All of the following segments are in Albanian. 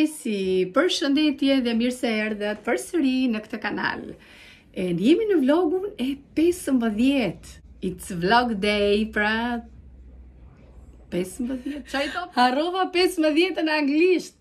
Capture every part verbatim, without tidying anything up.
mëngjesi, përshëndetje dhe mirë se erdhët përsëri në këtë kanal. E jemi në vlogun e pesëmbëdhjetë. It's vlog day, pra pesëmbëdhjetë. Çaj top? Harrova pesëmbëdhjetë në anglisht.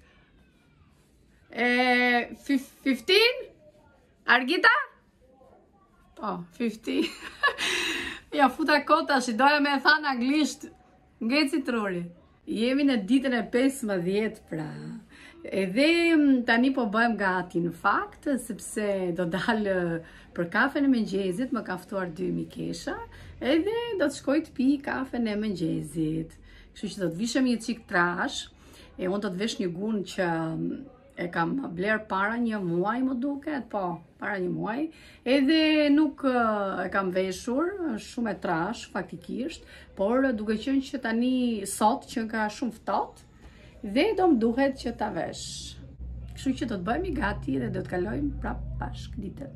E fifteen? Argita? Po, fifteen. Ja futa kota, shi doja me e tha në anglisht. Ngeci truri. Jemi në ditën e pesëmbëdhjetë, pra. Edhe tani po bëhem gati në fakt, sepse do dalë për kafen e mëngjesit, më ka ftuar dy mikesha, edhe do të shkoj të pi kafen e mëngjesit. Kështu që do të vishem një çik trash, e unë do të vesh një gun që e kam bler para një muaj, më duket, po, para një muaj, edhe nuk e kam veshur, shumë e trash, faktikisht, por duke qenë që tani sot që ka shumë ftohtë, dhe do më duhet që ta vesh. Kështu që do të bëhemi gati dhe do të kalojmë prapë bashkë ditën.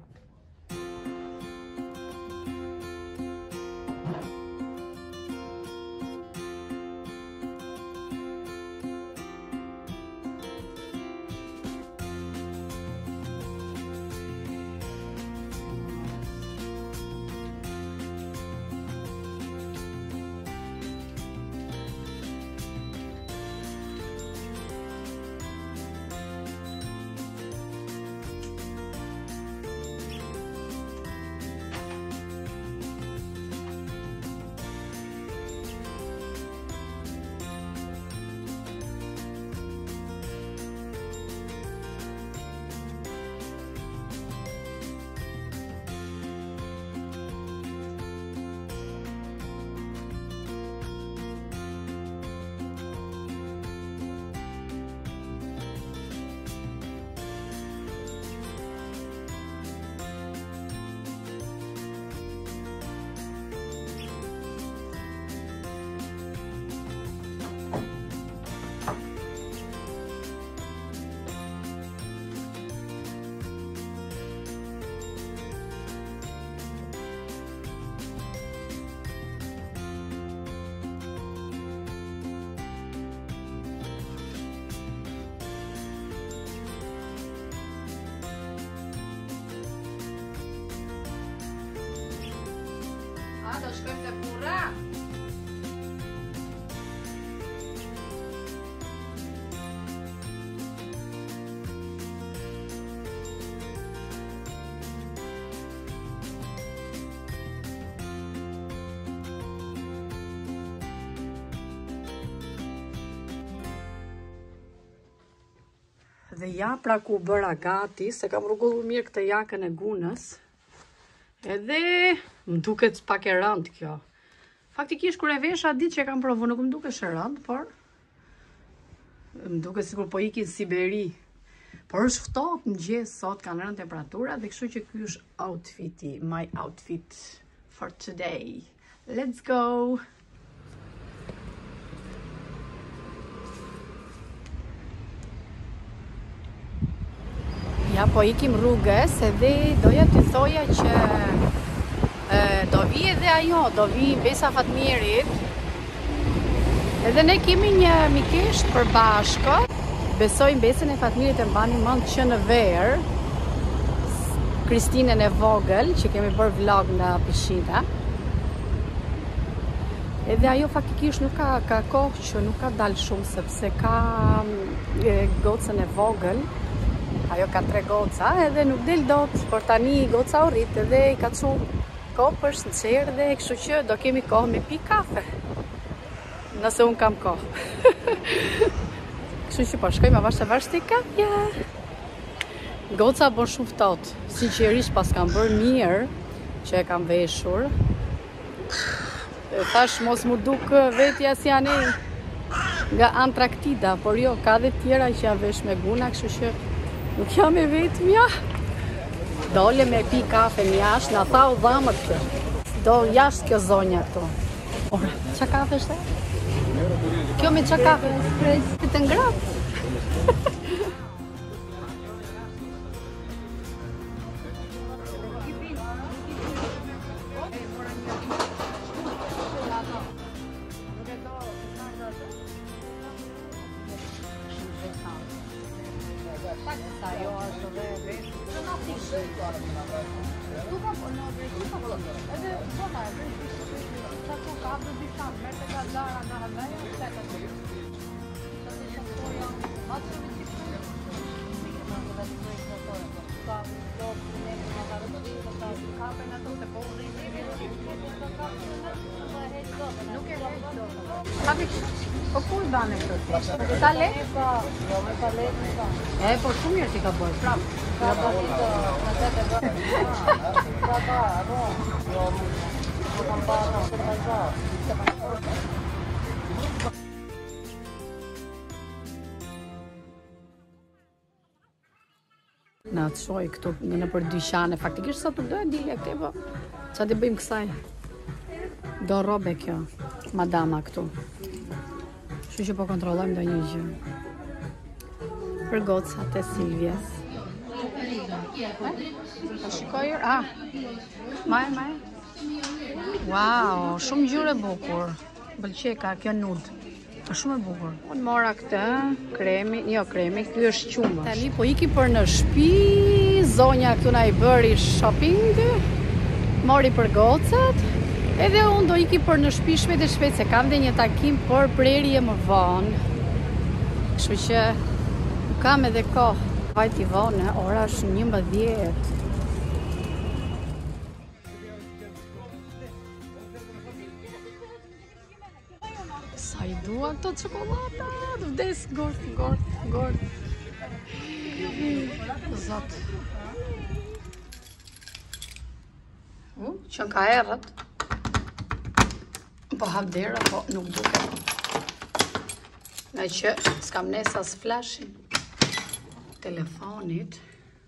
Do shkojmë te burra. Dhe ja pra ku bëra gati, se kam rregullur mirë këtë jakën e gunës. Edhe më duket pak e rëndë kjo. Faktikisht kur e vesha ditë që e kam provu, nuk më duket e rëndë, por më duket sikur po ikin si Siberi. Por është ftohtë mëngjes sot, kanë rënë temperatura dhe kështu që ky është outfiti, my outfit for today. Let's go. Ja po ikim rrugës, edhe doja të thoja që e, do vi edhe ajo, do vi Besa Fatmirit. Edhe ne kemi një mikesht për bashkë. Besoj Besën e Fatmirit e mbani mend që në verë, Kristinën e vogël, që kemi bërë vlog në pishinë. Edhe ajo faktikisht nuk ka, ka kohë që nuk ka dalë shumë, sepse ka e, gocën e vogël. Ajo ka tre goca edhe nuk del dot, por tani goca u rrit edhe i ka çu kopësh në qerë dhe kështu që do kemi kohë me pi kafe. Nëse unë kam kohë. Kështu që po shkojmë avash avash te kafja. Goca bën shumë ftohtë. Sinqerisht pas kam bërë mirë që e kam veshur. Thash mos mu duk vetja si janë nga Antarktida, por jo, ka dhe tjera që ja vesh me guna, kështu që nuk jam e vetëmja. Dole me pi kafe në jashtë, na tha u dhamët kjo. Do jashtë kjo zonja këto. Ora, qa kafe është? Kjo me qa kafe? Espresso të ngratë. Sa jo ashtu dhe vesh. Në natyshë. Tu ka po në drejtë, tu ka po. Edhe bona e drejtë. Sa tu ka do di sa me të gazara nga hallëja, sa ka të. Sa të shoqoja, atë që ti thua. Më ka vetë drejtë të thonë. Ka do të ne në ata do të thotë ka për ato të po rrinë. Nuk e heq dot. Hapi po ku i banë këto ti? Sa le? Po, jo me sa le. E po shumë mirë ti ka bërë, prap. Ka bërë të në tetë bërë. Ka bërë, po. Jo, më kam bërë në të bazar. Na të shoj këtu në për dyqane, faktikisht sa të dojë dilja këte, po qa të bëjmë kësaj? Do robe kjo, madama këtu. Shu që po kontrollojmë do një gjë. Për gocat e Silvjes. A shikojër? Ah, maj, maj. Wow, shumë gjyre bukur. Bëlqeka, kjo nud. Shumë e bukur. Unë mora këtë, kremi, jo kremi, kjo është qumë. Tani po iki për në shtëpi, zonja këtu na i bëri shopping, mori për gocat, edhe unë do iki për në shtëpi shpejt e shpejt, se kam dhe një takim për prerje më vonë. Kështu që kam edhe kohë. Vajti vonë, ora është njëmbëdhjetë. Sa i dua të çokolata, të vdes gort, gort, gort. Zot. U, që ka erët. Po hap dera, po nuk duke. Me që s'kam nesa s'flashin telefonit.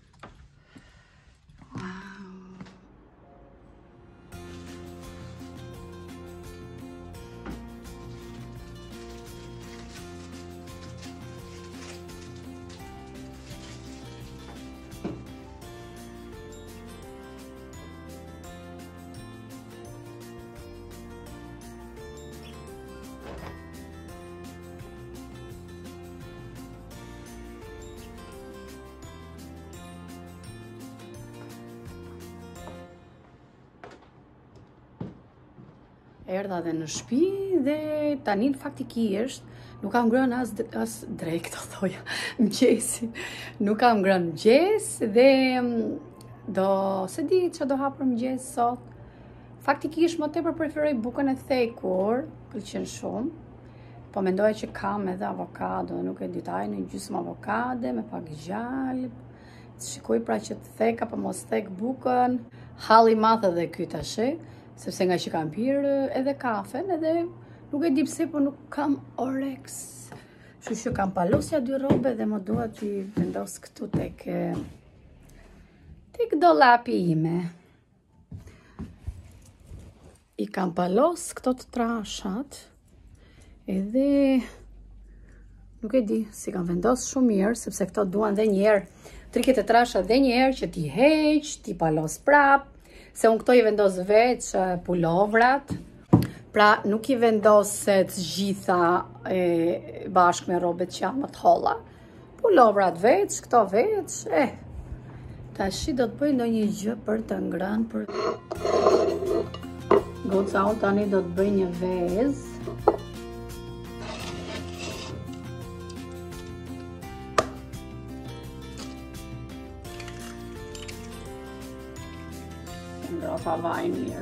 Erdha dhe në shtëpi dhe tani faktikisht nuk kam ngrënë as, as drejt të thoja mëngjesin. Nuk kam ngrënë mëngjes dhe do se di që do hap për mëngjes sot. Faktikisht më tepër preferoj bukën e thekur, pëlqen shumë. Po mendoja që kam edhe avokado, nuk e ditaj në gjysmë avokade me pak gjallë. Shikoj pra që të thek apo mos thek bukën. Halli i madh edhe ky tash. Sepse nga që kam pirë edhe kafen, edhe nuk e di pse, po nuk kam oreks. Kështu që kam palosja dy robe dhe më dua t'i vendos këtu tek tek dollapi ime. I kam palos këto të trashat, edhe nuk e di si kam vendos shumë mirë, sepse këto duan dhe njerë, triket e trashat dhe njerë që t'i heq, t'i palos prap. Se unë këto i vendos veç pulovrat, pra nuk i vendos se të gjitha e, bashkë me robet që janë më të holla. Pulovrat veç, këto veç, e. Tashi do të bëj në një gjë për të ngrënë, për... Goca unë tani do të bëj një vezë. Ngrofa vajnë mirë.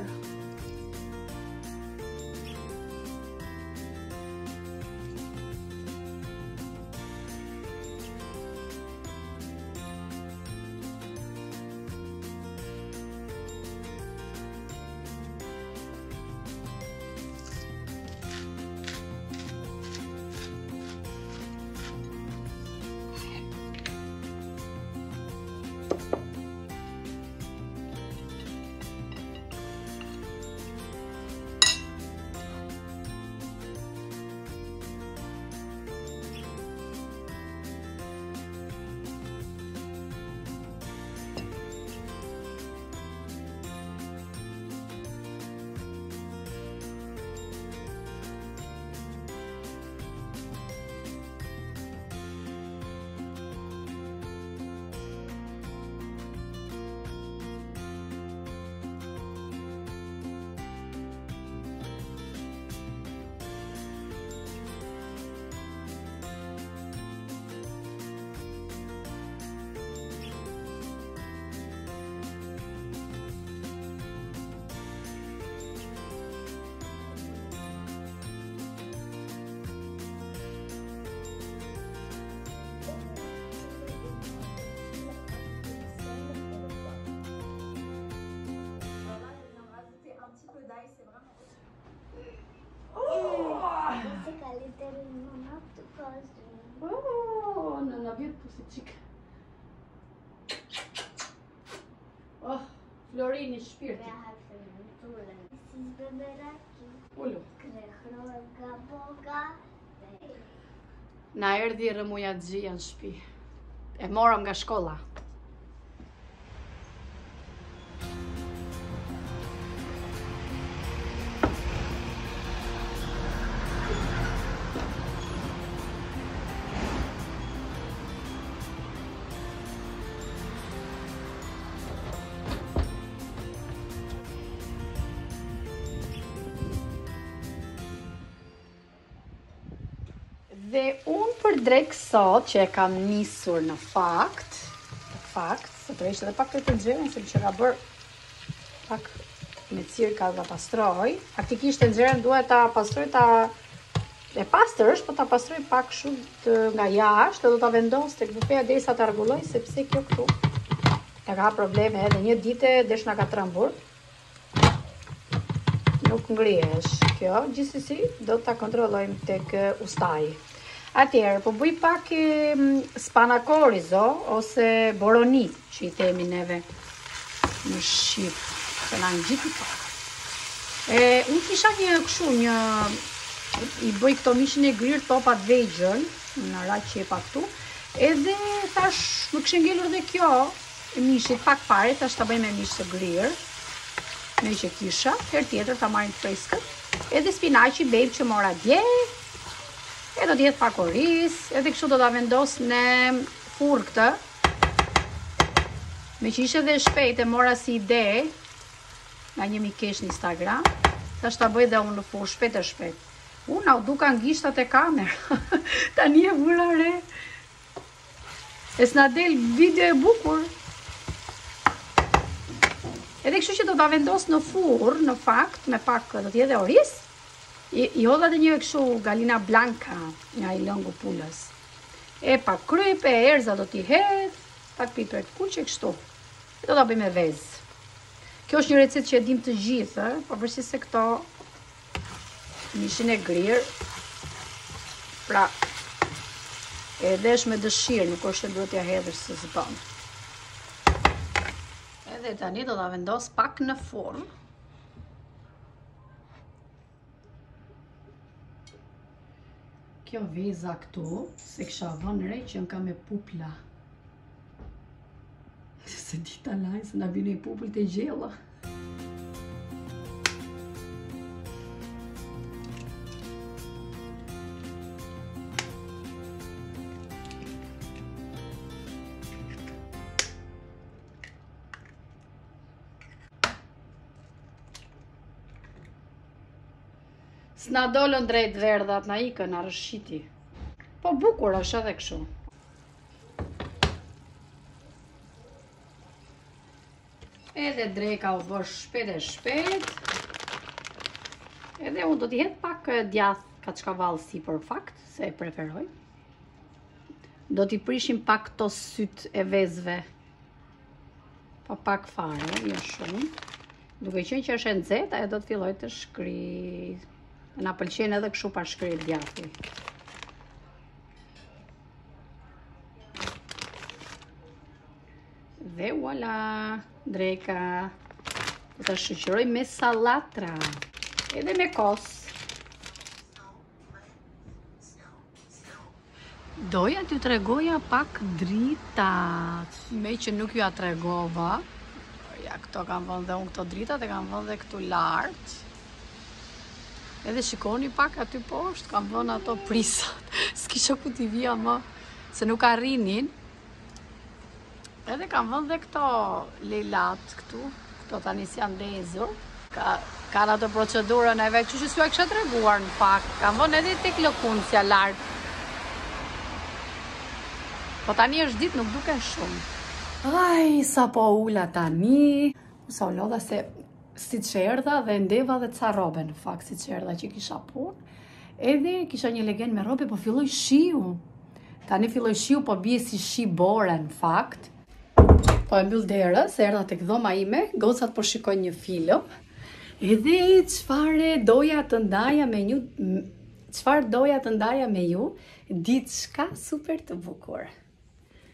si qik. Oh, Florini shpirti. Ullu. Na erdhi rëmuja Xhia në shtëpi. E morëm nga shkolla. Dhe unë për drejk sot që e kam nisur në fakt, në fakt, se të ishte dhe pak të të nxerën, se që ka bërë pak me cirka dhe pastroj. Faktikisht të nxerën duhet ta pastroj ta e pastër është, po ta pastroj pak shumë të nga jashtë, dhe do ta vendos tek bufeja derisa ta rregulloj, sepse kjo këtu e ka probleme edhe një dite desh na ka trembur. Nuk ngrihesh kjo, gjithsesi do ta kontrollojmë tek ustaj. Atëherë, po bëj pak spanakorizo ose boroni, që i themi neve në Shqip, se na ngjiti pak. E, unë kisha një kështu, një, i bëj këto mishin e grirë topat vegjël, në raq që e pa këtu, edhe thash, më kështë ngelur dhe kjo, mishit pak pare, thash ta bëj me mish të grirë, me që kisha, her tjetër ta marrin freskët, edhe spinaqi babe që mora dje, e do t'jetë pak oriz, edhe kështu do t'a vendos në furr këtë. Me që ishe dhe shpejt e mora si ide, nga një mikesh në Instagram, thash ta bëj dhe unë në furr shpejt e shpejt. Unë au duka ngishtat e kamer, ta një e vura re. E s'na del video e bukur. Edhe kështu që do t'a vendos në furr, në fakt, me pak do t'jetë dhe oriz, I, i hodha dhe një kështu galina blanca nga i lëngu pulës. E pak krype, e erza do t'i hedh, pak piper të kuqe kështu. E do t'a bëj me vezë. Kjo është një recet që e dim të gjithë, pavarësisht se këto mishin e grirë. Pra, e desh me dëshirë, nuk është e duhet t'ja hedhësh se zbën. Edhe tani do t'a vendos pak në furr. Kjo veza këtu, se kësha vënë re që në ka me pupla. Se dita laj, se na bine i pupull të gjella. S'na dollën drejt verdhat, na ikën, na rëshqiti. Po bukur është edhe kështu. Edhe drejka u bësh shpejt e shpejt. Edhe unë do t'i hedh pak djath kaçkavall si për fakt, se e preferoj. Do t'i prishim pak këto syt e vezve. Pa pak fare, jo shumë. Duke qenë që është e nxehtë, ajo do të filloj të shkrijë. Na pëlqen edhe kështu pa shkrirë djathi. Dhe voilà, drejka. Do ta shoqëroj me sallatra. Edhe me kos. Doja t'ju tregoja pak dritat. Me që nuk ju a tregova. Ja, këto kam vënë dhe unë këto dritat, e kam vënë dhe këtu lartë. Edhe shikoni pak aty poshtë, kam vënë ato prisat. S'kisha ku t'i vija më, se nuk arrinin. Edhe kam vënë dhe këto lelat këtu, këto tani si janë lezur. Ka, kanë ato procedurën e vetë, që që s'ju e kësha treguar në fakt. Kam vënë edhe tek lëkundësja lartë. Po tani është ditë, nuk duke shumë. Aj, sa po ula tani. Sa u lodha se si që erdha dhe ndeva dhe ca robe në fakt, si që erdha që kisha pun. Edhe kisha një legend me robe, po filloj shiu. Tani filloj shiu, po bie si shi bore në fakt. Po e mbyll derën, se erdha tek dhoma ime, gocat po shikojnë një film. Edhe çfarë doja të ndaja me ju, çfarë doja të ndaja me ju, diçka super të bukur.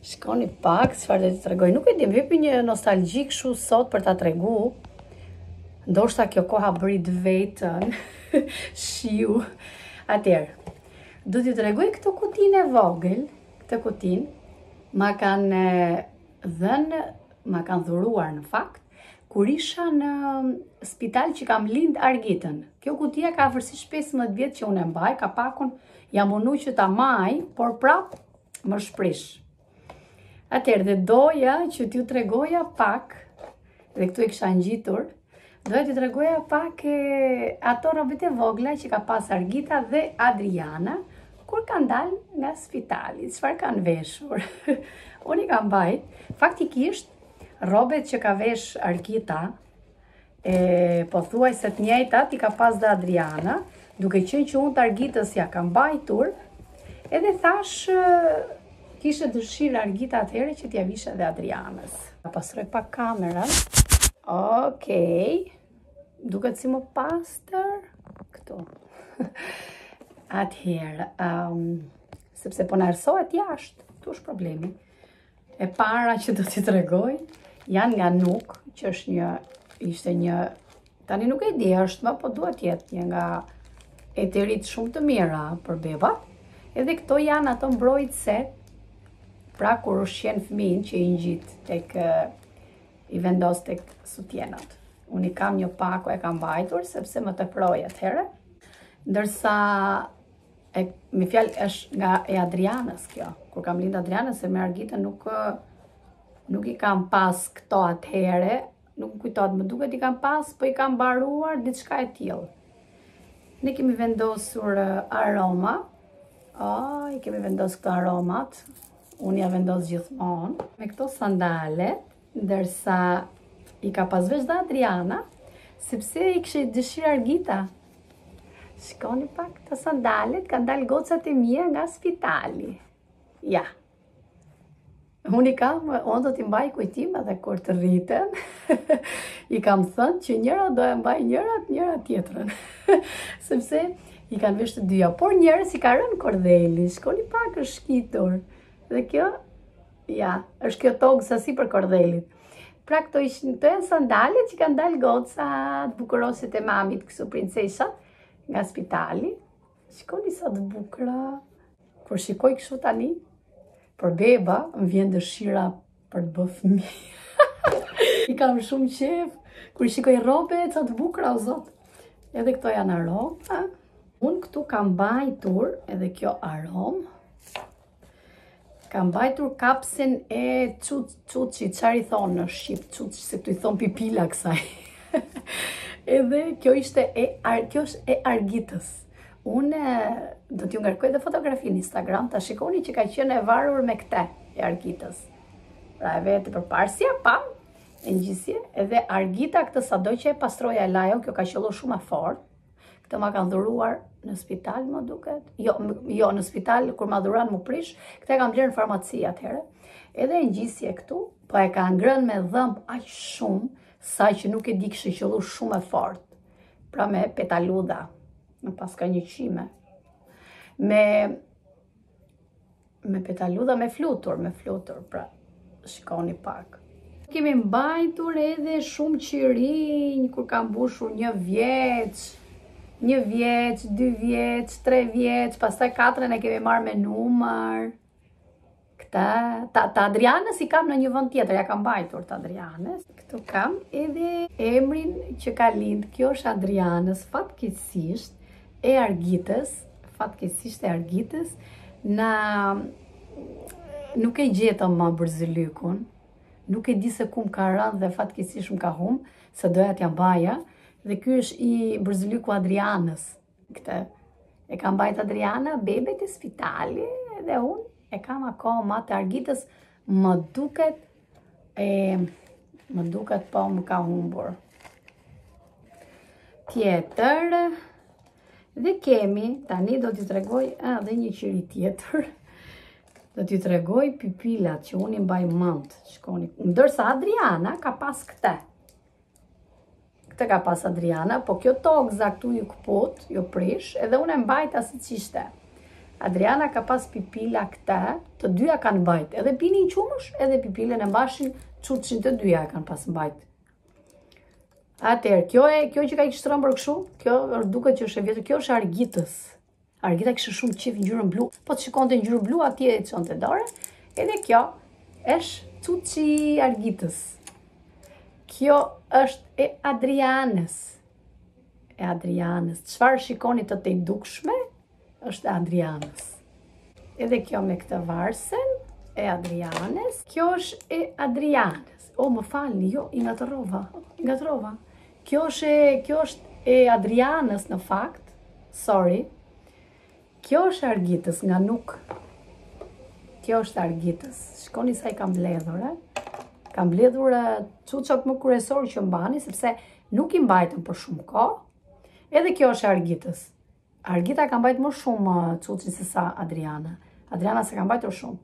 Shkoni pak, çfarë do t'ju tregoj. Nuk e di, më jepi një nostalgji kështu sot për ta tregu. Ndoshta kjo koha bëri të vetën. Shiu. Atëherë, do t'ju tregoj këtë kutinë e vogël, këtë kutinë. Ma kanë dhënë, ma kanë dhuruar në fakt, kur isha në spital që kam lind Argitën. Kjo kutia ka afërsisht pesëmbëdhjetë vjet që unë e mbaj, ka pakun jam unu që ta maj, por prap më shprish. Atëherë, dhe doja që t'ju tregoja pak, dhe këtu e kisha ngjitur, doja t'ju tregoja pak e, ato robët e vogla që ka pas Argita dhe Adriana, kur kanë dalë nga spitali, çfarë kanë veshur. Unë i kam bajt, faktikisht, robet që ka vesh Argita, e, po thuaj se të njëjtat i ka pas dhe Adriana, duke qenë që unë të Argitës ja kam bajtur, edhe thash, kishte dëshirë Argita atëherë që t'ja vishe dhe Adrianës. Ta pastroj pak kamerën. Okej. Duket si më pastër. Këtu. Atëherë, um, sepse po në ersohet jashtë, tu është problemi. E para që do t'i tregoj, janë nga Nuk, që është një, ishte një, tani nuk e di, është më, po duhet jetë një nga eterit shumë të mira për bebat, edhe këto janë ato mbrojtëse, pra kur ushqen fëmin që i ngjit tek, i vendos tek sutjenat. Unë i kam një pako e kam bajtur, sepse më të proj atëherë, ndërsa, e, me fjalë është nga e Adrianës kjo. Kur kam lind Adrianës, se me Argitën nuk, nuk i kam pas këto atëherë, nuk më kujtohet, më duket i kam pas, po i kam mbaruar diçka e tillë. Ne kemi vendosur aroma, oh, i kemi vendosur këto aromat, unë ja vendos gjithmonë, me këto sandalet, ndërsa i ka pas vesh dhe Adriana, sepse i kishte dëshirë Argita. Shikoni pak të sandalet, kanë dalë gocat e mia nga spitali. Ja. Unë i kam, unë do t'i mbaj kujtime dhe kur të rritem, i kam thënë që njëra do e mbaj njërat, njëra tjetrën. Sepse i kanë vesh të dyja, por njërës i ka rënë kordeli, shkoni pak është shkitur. Dhe kjo, ja, është kjo togë sasi për kordelit. Pra këto ishin të sandalet që kanë dalë gocat, bukurosit e mamit, kësu princeshat, nga spitali. Shikoni sa të bukura. Kur shikoj kështu tani, për beba, më vjen dëshira për të bë fëmijë. I kam shumë qef. Kur shikoj robe, sa të bukura, o zot. Edhe këto janë aroma. Unë këtu kam bajtur edhe kjo aromë. Kam bajtur kapsin e Çuçi, çfarë i thonë në Shqip, Çuçi, se këtu i thonë pipila kësaj. Edhe kjo ishte e, kjo është e Argitës. Unë do t'ju ngarkoj dhe fotografi në Instagram, ta shikoni që ka qenë e varur me këte e Argitës. Pra e vetë për parësia, pam, e ngjisje, edhe Argita këtë sado që e pastroja e lajo, kjo ka qellu shumë e fort. Këtë ma kanë dhuruar në spital, më duket. Jo, jo, në spital, kur ma dhuruan më prish, këtë e kam blerë në farmaci atëherë. Edhe e ngjisje këtu, po e ka ngrënë me dhëmb aq shumë, sa që nuk e di kishte qellu shumë e fort. Pra me petaluda, në pas ka një qime. Me, me petaluda me flutur, me flutur, pra shikoni pak. Kemi mbajtur edhe shumë qirinj, kur kam mbushur një vjeç, një vjeç, dy vjeç, tre vjeç, pastaj katërën e kemi marrë me numër. Këta, ta, ta Adrianës i kam në një vend tjetër, ja kam mbajtur të Adrianës. Këtu kam edhe emrin që ka lind, kjo është Adrianës, fatkeqësisht e Argitës, fatkeqësisht e Argitës, na nuk e gjetëm më Bërzylykun, nuk e di se ku më ka rënë dhe fatkeqësisht më ka humbë, se doja t'ja mbaja. Dhe ky është i Bërzelyku Adrianës. Këtë e kam bajt Adriana, bebet e spitali, dhe unë e kam akoma të Argitës, më duket, e, më duket po më ka humbur. Tjetër, dhe kemi, tani do t'i tregoj edhe një qiri tjetër, do t'i tregoj pipilat që unë i mbaj mend, shkoni. Ndërsa Adriana ka pas këte. Këtë ka pas Adriana, po kjo togza këtu ju këput, ju prish, edhe unë e mbajta si qishte. Adriana ka pas pipila këta, të dyja kanë mbajt. Edhe pinin qumësh, edhe pipilën e mbashin, çuçin të dyja kanë pas mbajt. Atëherë, kjo e kjo që ka i shtrëmbur kështu, kjo duket që është e vjetër, kjo është argitës. Argita kishte shumë qef ngjyrën blu, po të shikonte ngjyrën blu atje e çonte dorë. Edhe kjo është çuçi i argitës. Kjo është e Adrianës. E Adrianës. Çfarë shikoni të të dukshme? Është Adrianës. Edhe kjo me këtë varsen e Adrianës. Kjo është e Adrianës. O, më falni, jo, i ngatrova. I ngatrova. Kjo është e, kjo është e Adrianës në fakt. Sorry. Kjo është argitës nga nuk. Kjo është argitës. Shikoni sa i kam mbledhur, e? Kam mbledhur çuçat më kryesor që mbani, sepse nuk i mbajtën për shumë kohë. Edhe kjo është argitës. Argita ka mbajtur më shumë çuçin se sa Adriana. Adriana se ka mbajtur shumë.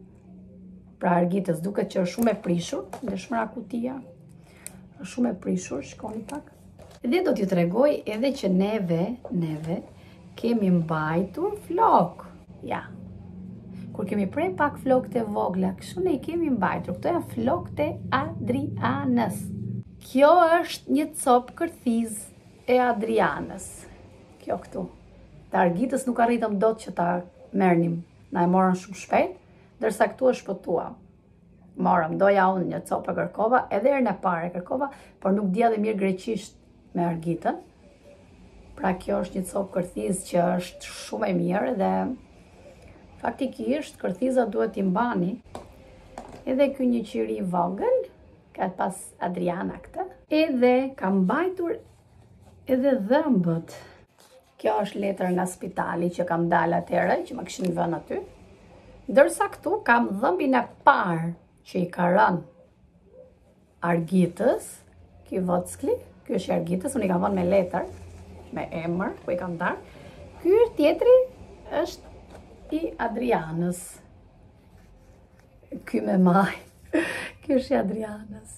Pra argitës duket që është shumë e prishur, ndeshmëra kutia. Është shumë e prishur, shikoni pak. Dhe do t'ju tregoj edhe që neve, neve kemi mbajtur flok. Ja. Kur kemi prej pak flokët e vogla, kështu ne i kemi mbajtur. Këto janë flokët e Adrianës. Kjo është një copë kërthiz e Adrianës. Kjo këtu. Të argitës nuk arritëm dot që ta merrnim. Na e morën shumë shpejt, ndërsa këtu e shpëtuam. Morëm, doja unë një copë e kërkova, edhe herën e parë e kërkova, por nuk dia dhe mirë greqisht me argitën. Pra kjo është një copë kërthiz që është shumë e mirë dhe faktikisht kërthizat duhet t'i mbani. Edhe ky një qiri vogël, ka pas Adriana këtë. Edhe ka mbajtur edhe dhëmbët. Kjo është letër nga spitali që kam dalë atëherë, që më kishin vënë aty. Ndërsa këtu kam dhëmbin e parë që i ka rënë argitës, ky vockli, ky është argitës, unë i kam vënë me letër, me emër, ku i kam darë. Ky tjetri është i Adrianës. Ky me maj, ky është i Adrianës.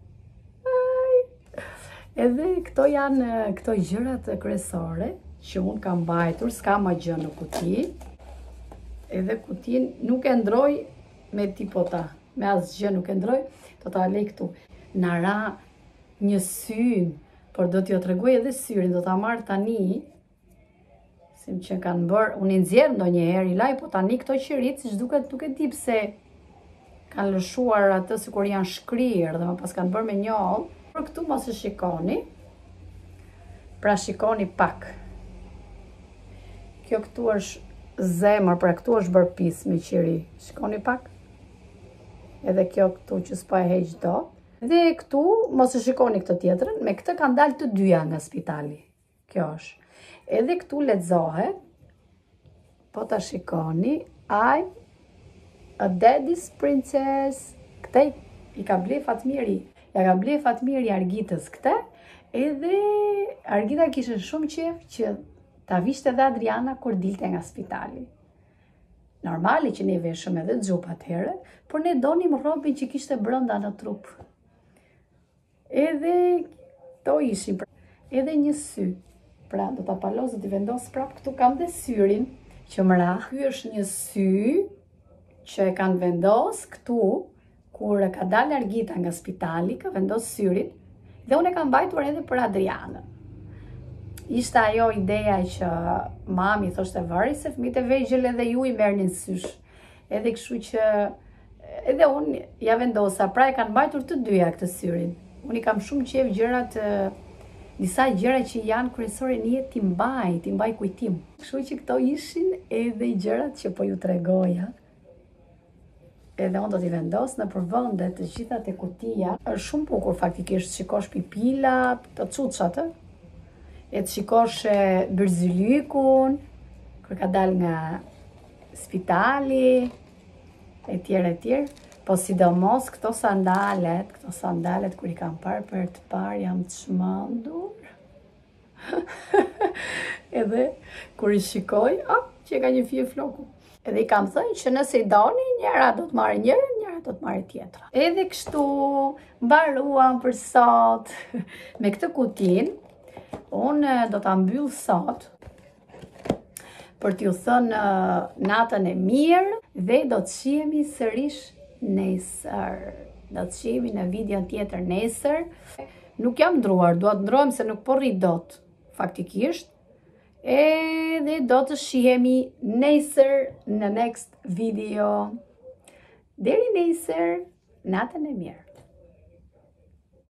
Edhe këto janë këto gjërat kryesore që unë kam mbajtur, s'ka më gjë në kuti. Edhe kutin nuk e ndroj me tipota, me asgjë nuk e ndroj, do ta lej këtu. Na ra një syn, por do t'ju tregoj edhe syrin, do ta marr tani. Sim që kanë bërë, unë i nxjerr ndonjëherë i laj, po tani këto qirit, siç duket, nuk e di pse kanë lëshuar atë sikur janë shkrirë dhe më pas kanë bërë me njoll. Por këtu mos e shikoni. Pra shikoni pak. Kjo këtu është zemër, pra këtu është bërë pis me qiri. Shikoni pak. Edhe kjo këtu që s'po e heq dot. Dhe këtu mos e shikoni këtë tjetrën, me këtë kanë dalë të dyja nga spitali. Kjo është. Edhe këtu lexohet. Po ta shikoni, I a daddy's princess. Këtë i ka ble Fatmiri. Ja ka ble Fatmiri argitës këtë, edhe argita kishte shumë qef që ta vishte edhe Adriana kur dilte nga spitali. Normali që ne veshëm edhe xhupa atëherë, por ne donim robin që kishte brenda në trup. Edhe to ishin, edhe një sy. Pra do ta palos, do t'i vendos prap, këtu kam dhe syrin që më ra. Ky është një sy që e kanë vendos këtu. Kur ka dalë Argita nga spitali, ka vendos syrin, dhe unë e kam mbajtur edhe për Adrianën. Ishte ajo ideja që mami thoshte vari se fëmijët e vegjël edhe ju i merrnin sysh. Edhe kështu që edhe unë ja vendosa, pra e kanë mbajtur të dyja këtë syrin. Unë i kam shumë qejf gjërat, disa gjëra që janë kryesore në jetë ti mbaj, ti mbaj kujtim. Kështu që këto ishin edhe gjërat që po ju tregoja. Edhe unë do t'i vendos në përvënde të gjitha të kutia. Është shumë bukur faktikisht, shikosh pipila, të cuçat, e të shikosh Bërzylikun, kër ka dal nga spitali, e tjerë e tjerë. Po sidomos këto sandalet, këto sandalet kër i kam parë për të parë jam të shmëndur. Edhe kër i shikoj, oh, që e ka një fije floku. Edhe i kam thënë që nëse i doni, njëra do të marrë njërën, njëra do të marrë tjetra. Edhe kështu, mbaruam për sot. Me këtë kutin, unë do ta mbyll sot. për t'ju thënë natën e mirë dhe do të shihemi sërish nesër. Do të shihemi në videon tjetër nesër. Nuk jam ndruar, dua të ndrohem se nuk po rri dot, faktikisht. Edhe do të shihemi nesër në next video. Deri nesër, natën e mirë.